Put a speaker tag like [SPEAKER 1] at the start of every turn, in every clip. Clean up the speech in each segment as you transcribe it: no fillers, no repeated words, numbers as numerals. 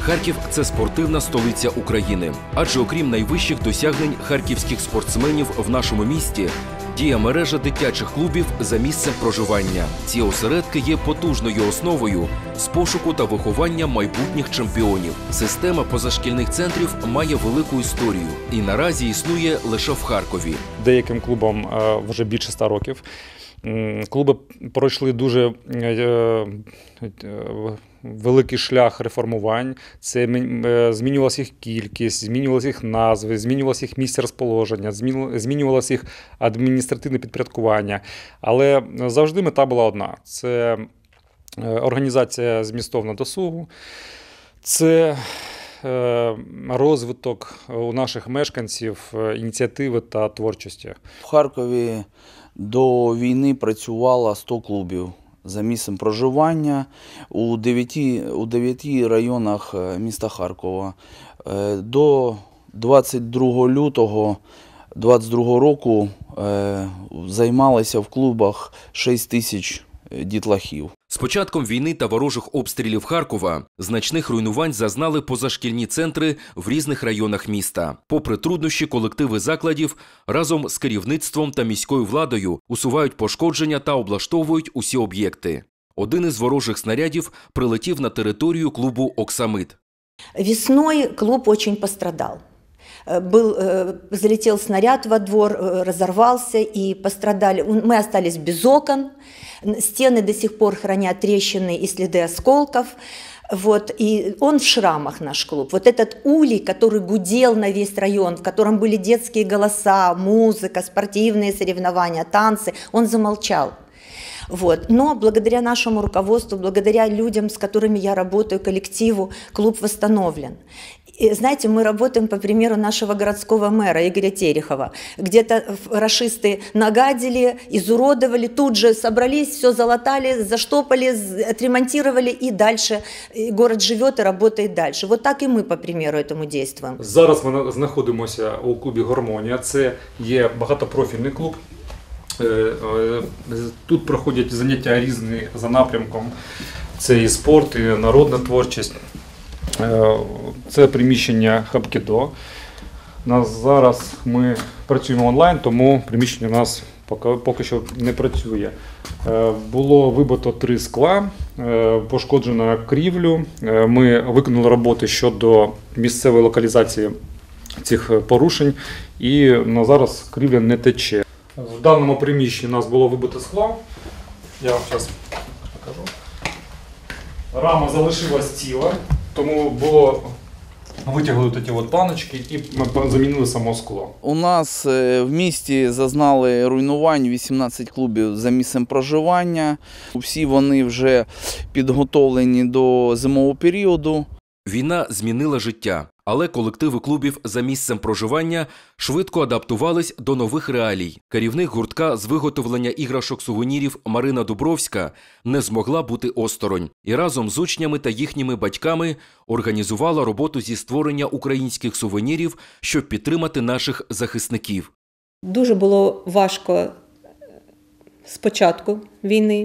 [SPEAKER 1] Харків – це спортивна столиця України. Адже окрім найвищих досягнень харківських спортсменів в нашому місті, діє мережа дитячих клубів за місцем проживання. Ці осередки є потужною основою з пошуку та виховання майбутніх чемпіонів. Система позашкільних центрів має велику історію і наразі існує лише в Харкові.
[SPEAKER 2] Деяким клубам вже більше 100 років. Клуби пройшли дуже великий шлях реформувань. Це змінювалася їх кількість, змінювалися їх назви, змінювалося їх місце розположення, змінювалося їх адміністративне підпорядкування. Але завжди мета була одна – це організація змістовного досугу, це розвиток у наших мешканців ініціативи та творчості.
[SPEAKER 3] В Харкові до війни працювало 100 клубів за місцем проживання у 9 районах міста Харкова. До 22 лютого 2022 року займалися в клубах 6 тисяч дітлахів.
[SPEAKER 1] З початком війни та ворожих обстрілів Харкова значних руйнувань зазнали позашкільні центри в різних районах міста. Попри труднощі, колективи закладів разом з керівництвом та міською владою усувають пошкодження та облаштовують усі об'єкти. Один із ворожих снарядів прилетів на територію клубу «Оксамит».
[SPEAKER 4] Весной клуб очень пострадал. Залетел снаряд во двор, разорвался и пострадали. Мы остались без окон. Стены до сих пор хранят трещины и следы осколков. Вот, и он в шрамах, наш клуб. Вот этот улей, который гудел на весь район, в котором были детские голоса, музыка, спортивные соревнования, танцы, он замолчал. Вот. Но благодаря нашему руководству, благодаря людям, с которыми я работаю, коллективу, клуб восстановлен. И, знаете, мы работаем по примеру нашего городского мэра Игоря Терехова. Где-то рашисты нагадили, изуродовали, тут же собрались, все залатали, заштопали, отремонтировали, и дальше город живет и работает дальше. Вот так и мы по примеру этому действуем.
[SPEAKER 2] Зараз ми знаходимося у клубі «Гармонія». Це є багатопрофільний клуб. Тут проходять заняття різні за напрямком. Це і спорт, і народна творчість. Це приміщення Хабкідо. Зараз ми працюємо онлайн, тому приміщення у нас поки що не працює. Було вибито 3 скла, пошкоджено крівлю. Ми виконали роботи щодо місцевої локалізації цих порушень і на зараз крівля не тече. В даному приміщенні у нас було вибите скло. Я вам зараз покажу. Рама залишилась ціла, тому було витягли такі от планочки і ми замінили само скло.
[SPEAKER 3] У нас в місті зазнали руйнувань 18 клубів за місцем проживання. Всі вони вже підготовлені до зимового періоду.
[SPEAKER 1] Війна змінила життя, але колективи клубів за місцем проживання швидко адаптувались до нових реалій. Керівник гуртка з виготовлення іграшок-сувенірів Марина Дубровська не змогла бути осторонь і разом з учнями та їхніми батьками організувала роботу зі створення українських сувенірів, щоб підтримати наших захисників.
[SPEAKER 5] Дуже було важко з початку війни,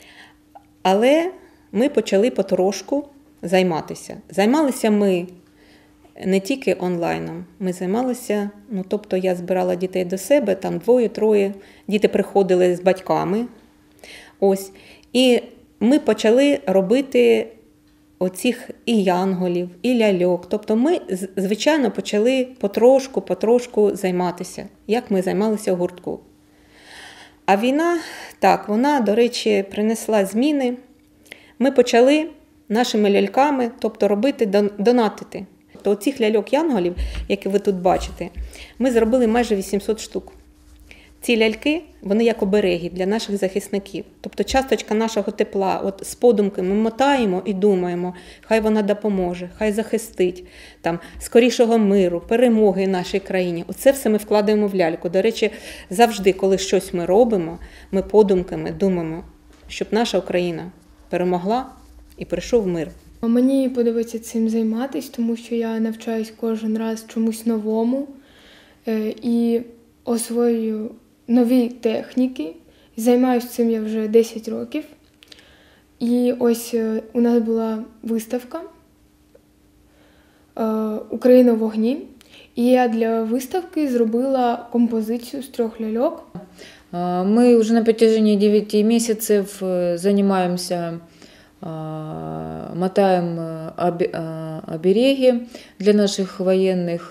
[SPEAKER 5] але ми почали потрошку займатися. Займалися ми не тільки онлайном, ми займалися, тобто я збирала дітей до себе, там 2-3, діти приходили з батьками, ось, і ми почали робити оцих і янголів, і ляльок, тобто ми, звичайно, почали потрошку займатися, як ми займалися в гуртку. А війна, так, вона, до речі, принесла зміни, ми почали нашими ляльками, тобто робити, донатити. То цих ляльок-янголів, які ви тут бачите, ми зробили майже 800 штук. Ці ляльки, вони як обереги для наших захисників. Тобто часточка нашого тепла, от з подумки ми мотаємо і думаємо, хай вона допоможе, хай захистить, там, скорішого миру, перемоги нашій країні. Оце все ми вкладаємо в ляльку. До речі, завжди, коли щось ми робимо, ми подумками думаємо, щоб наша Україна перемогла і прийшов мир.
[SPEAKER 6] Мені подобається цим займатися, тому що я навчаюсь кожен раз чомусь новому і освоюю нові техніки. Займаюся цим я вже 10 років. І ось у нас була виставка Україна в вогні. І я для виставки зробила композицію з 3 ляльок.
[SPEAKER 7] Мы уже на протяжении 9 месяцев занимаемся, мотаем обереги для наших военных,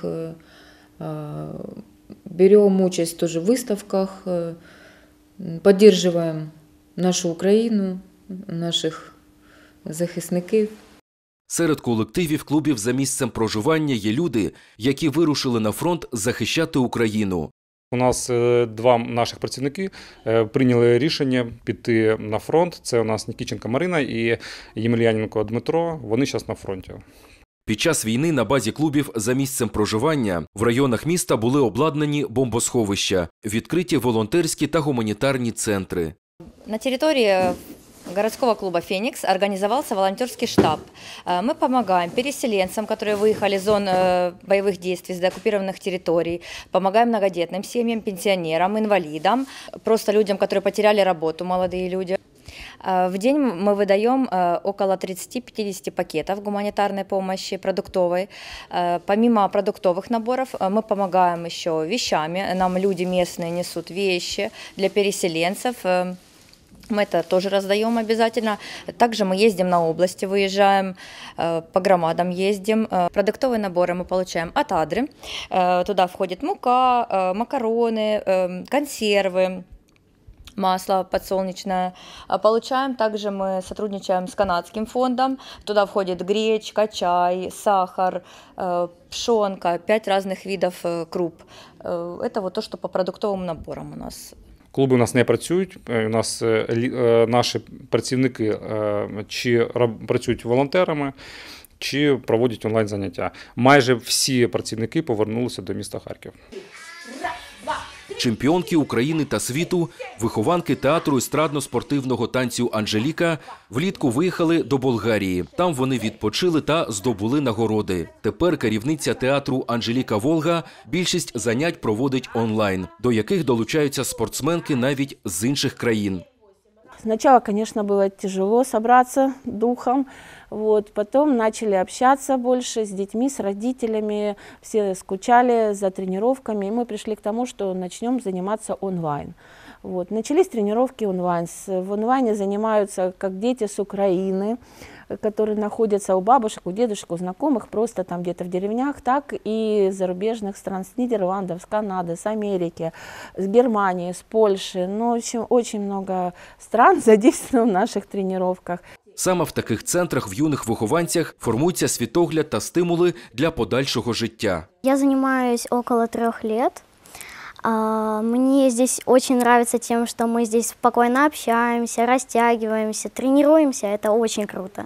[SPEAKER 7] берем участь тоже в выставках, поддерживаем нашу Україну, наших захисників.
[SPEAKER 1] Серед колективів клубів за місцем проживання є люди, які вирушили на фронт захищати Україну.
[SPEAKER 2] У нас 2 наших працівники прийняли рішення піти на фронт. Це у нас Нікіченко Марина і Ємельяненко Дмитро. Вони зараз на фронті.
[SPEAKER 1] Під час війни на базі клубів за місцем проживання в районах міста були обладнані бомбосховища, відкриті волонтерські та гуманітарні центри.
[SPEAKER 8] На территории городского клуба «Феникс» организовался волонтерский штаб. Мы помогаем переселенцам, которые выехали из зон боевых действий, с деоккупированных территорий, помогаем многодетным семьям, пенсионерам, инвалидам, просто людям, которые потеряли работу, молодые люди. В день мы выдаем около 30-50 пакетов гуманитарной помощи, продуктовой. Помимо продуктовых наборов мы помогаем еще вещами. Нам люди местные несут вещи для переселенцев. Мы это тоже раздаем обязательно. Также мы ездим на области, выезжаем, по громадам ездим. Продуктовые наборы мы получаем от Адры. Туда входит мука, макароны, консервы, масло подсолнечное. Получаем также мы сотрудничаем с канадским фондом. Туда входит гречка, чай, сахар, пшенка, 5 разных видов круп. Это вот то, что по продуктовым наборам у нас.
[SPEAKER 2] Клуби у нас не працюють. У нас наші працівники чи працюють волонтерами, чи проводять онлайн-заняття. Майже всі працівники повернулися до міста Харків.
[SPEAKER 1] Чемпіонки України та світу, вихованки театру естрадно-спортивного танцю «Анжеліка» влітку виїхали до Болгарії. Там вони відпочили та здобули нагороди. Тепер керівниця театру Анжеліка Волга більшість занять проводить онлайн, до яких долучаються спортсменки навіть з інших країн.
[SPEAKER 9] Сначала, конечно, было тяжело собраться духом, потом начали общаться больше с детьми, с родителями, все скучали за тренировками, и мы пришли к тому, что начнем заниматься онлайн. Начались тренировки онлайн. В онлайне занимаются как дети с Украины, которые находятся у бабушек, у дедушек, у знакомых, просто там где-то в деревнях, так и из зарубежных стран, с Нидерландов, с Канады, с Америки, с Германии, с Польши. В общем, очень много стран задействовано в наших тренировках.
[SPEAKER 1] Саме в таких центрах в юних вихованцях формується світогляд та стимули для подальшого життя.
[SPEAKER 10] Я занимаюсь около 3 лет. Мне здесь очень нравится тем, что мы здесь спокойно общаемся, растягиваемся, тренируемся. Это очень круто.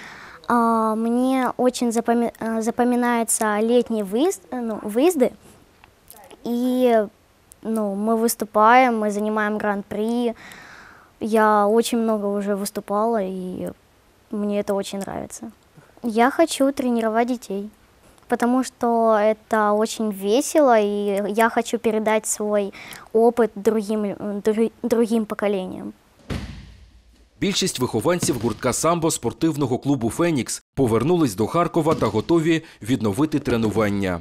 [SPEAKER 10] Мне очень запоминаются летние выезды. И мы выступаем, мы занимаем гран-при. Я очень много уже выступала, и мне это очень нравится. Я хочу тренировать детей, потому что это очень весело, и я хочу передать свой опыт другим поколениям.
[SPEAKER 1] Більшість вихованців гуртка самбо спортивного клубу «Фенікс» повернулись до Харкова та готові відновити тренування.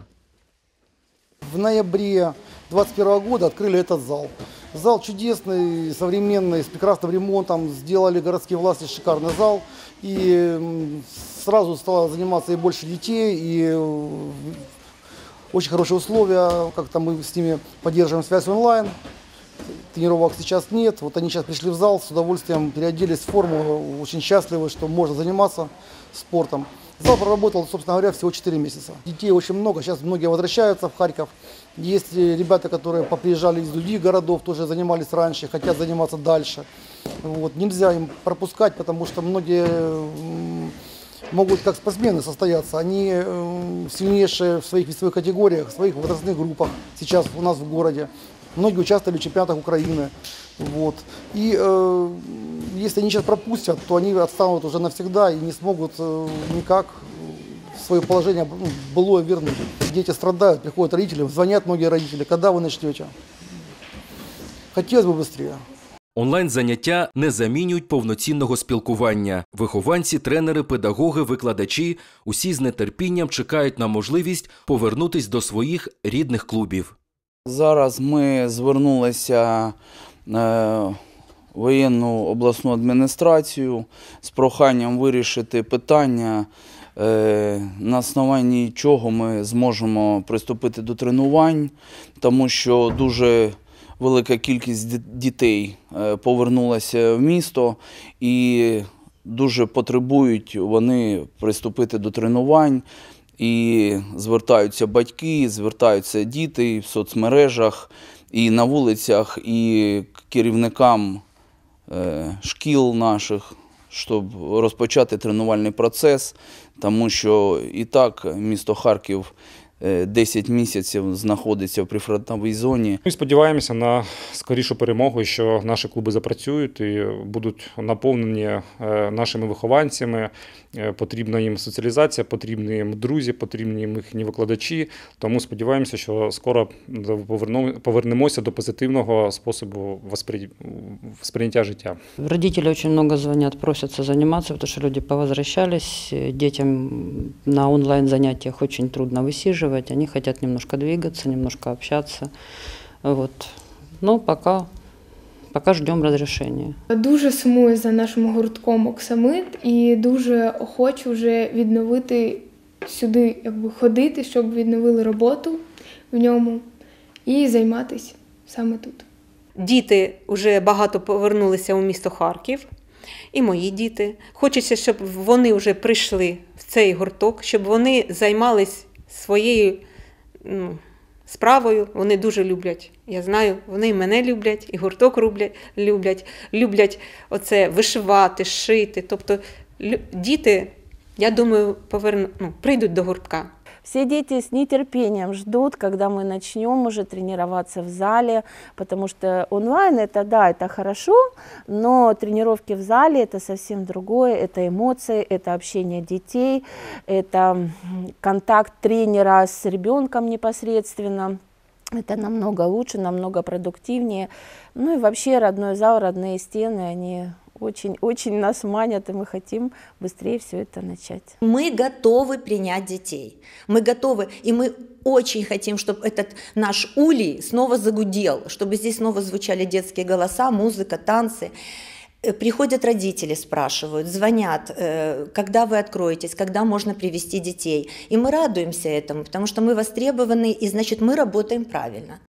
[SPEAKER 11] В ноябре 2021 года открыли этот зал. Зал чудесный, современный, с прекрасным ремонтом. Сделали городские власти шикарный зал. И сразу стало заниматься и больше детей, и очень хорошие условия. Как-то мы с ними поддерживаем связь онлайн. Тренировок сейчас нет. Вот они сейчас пришли в зал, с удовольствием переоделись в форму. Очень счастливы, что можно заниматься спортом. Зал проработал, собственно говоря, всего 4 месяца. Детей очень много, сейчас многие возвращаются в Харьков. Есть ребята, которые поприезжали из других городов, тоже занимались раньше, хотят заниматься дальше. Нельзя им пропускать, потому что многие могут как спортсмены состояться. Они сильнейшие в своих весовых категориях, в своих возрастных группах сейчас у нас в городе. Многие участвовали в чемпионатах Украины. И если они сейчас пропустят, то они отстанут уже навсегда и не смогут никак свое положение былое вернуть. Дети страдают, приходят родители, звонят многие родители, когда вы начнете. Хотелось бы быстрее.
[SPEAKER 1] Онлайн-заняття не замінюють повноцінного спілкування. Вихованці, тренери, педагоги, викладачі – усі з нетерпінням чекають на можливість повернутись до своїх рідних клубів.
[SPEAKER 3] Зараз ми звернулися в воєнну обласну адміністрацію з проханням вирішити питання, на основанні чого ми зможемо приступити до тренувань, тому що дуже велика кількість дітей повернулася в місто і дуже потребують вони приступити до тренувань. І звертаються батьки, звертаються діти в соцмережах, і на вулицях, і керівникам шкіл наших, щоб розпочати тренувальний процес, тому що і так місто Харків 10 місяців знаходиться в прифронтовій зоні.
[SPEAKER 2] Ми сподіваємося на скорішу перемогу, що наші клуби запрацюють і будуть наповнені нашими вихованцями. Потрібна їм соціалізація, потрібні їм друзі, потрібні їм їхні викладачі. Тому сподіваємося, що скоро повернемося до позитивного способу сприйняття життя.
[SPEAKER 12] Родители очень много звонят, просятся заниматься, потому что люди повозвращались. Детям на онлайн-занятиях очень трудно высиживать. Они хотят немножко двигаться, немножко общаться. Вот. Но пока ждем разрешения.
[SPEAKER 6] Дуже сумую за нашим гуртком «Оксамит» і дуже хочу вже відновити сюди, ходити, щоб відновили роботу в ньому і займатися саме тут.
[SPEAKER 5] Діти вже багато повернулися у місто Харків, і мої діти. Хочеться, щоб вони вже прийшли в цей гурток, щоб вони займались своєю справою. Вони дуже люблять, я знаю, вони і мене люблять, і гурток люблять оце вишивати, шити. Тобто діти, я думаю, прийдуть до гуртка.
[SPEAKER 9] Все дети с нетерпением ждут, когда мы начнем уже тренироваться в зале, потому что онлайн это хорошо, но тренировки в зале это совсем другое, это эмоции, это общение детей, это контакт тренера с ребенком непосредственно. Это намного лучше, намного продуктивнее. Ну и вообще родной зал, родные стены, они очень нас манят, и мы хотим быстрее все это начать.
[SPEAKER 4] Мы готовы принять детей. Мы готовы, и мы очень хотим, чтобы этот наш улей снова загудел, чтобы здесь снова звучали детские голоса, музыка, танцы. Приходят родители, спрашивают, звонят, когда вы откроетесь, когда можно привести детей. И мы радуемся этому, потому что мы востребованы, и значит мы работаем правильно.